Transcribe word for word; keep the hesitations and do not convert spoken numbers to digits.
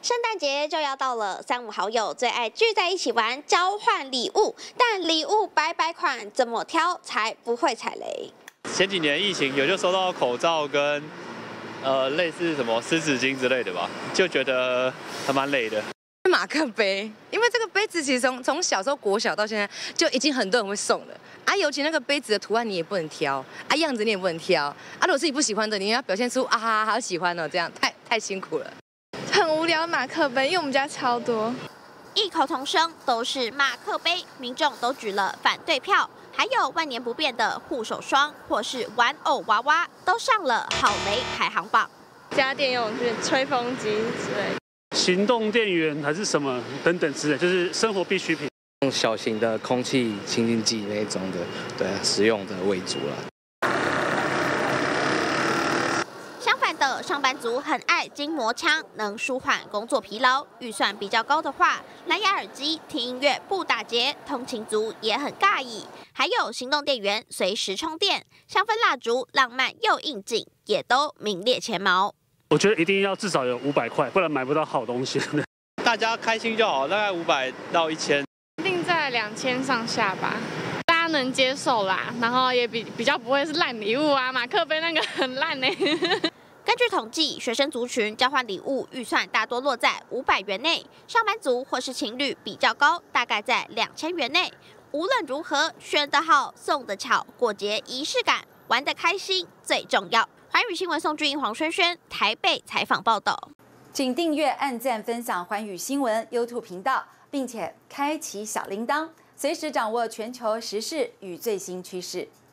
圣诞节就要到了，三五好友最爱聚在一起玩交换礼物，但礼物百百款，怎么挑才不会踩雷？ 前几年疫情有就收到口罩跟呃类似什么湿纸巾之类的吧，就觉得还蛮累的。 马克杯，因为这个杯子其实从从小时候国小到现在就已经很多人会送了啊，尤其那个杯子的图案你也不能挑啊，样子你也不能挑啊，如果是你不喜欢的，你要表现出啊哈好喜欢哦，这样太太辛苦了。 很无聊的马克杯，因为我们家超多， 异口同声都是马克杯，民众都举了反对票。还有万年不变的护手霜或是玩偶娃娃，都上了好雷排行榜。 家电用具、吹风机之类的， 行动电源还是什么等等之类，就是生活必需品。 用小型的空气清净剂那种的，对，实用的为主了。 相反的，上班族很爱筋膜枪，能舒缓工作疲劳。预算比较高的话，蓝牙耳机听音乐不打结，通勤族也很尬意。还有行动电源随时充电，香氛蜡烛浪漫又应景，也都名列前茅。 我觉得一定要至少有五百块，不然买不到好东西。 大家开心就好，大概五百到一千， 定在两千上下吧。 大家能接受啦，然后也比比较不会是烂礼物啊，马克杯那个很烂呢。 根据统计，学生族群交换礼物预算大多落在五百元内，上班族或是情侣比较高，大概在两千元内。无论如何，选得好，送得巧，过节仪式感，玩得开心最重要。环宇新闻宋俊英、黄轩轩台北采访报道。 请订阅、按赞、分享环宇新闻 YouTube 频道，并且开启小铃铛。随时掌握全球时事与最新趋势。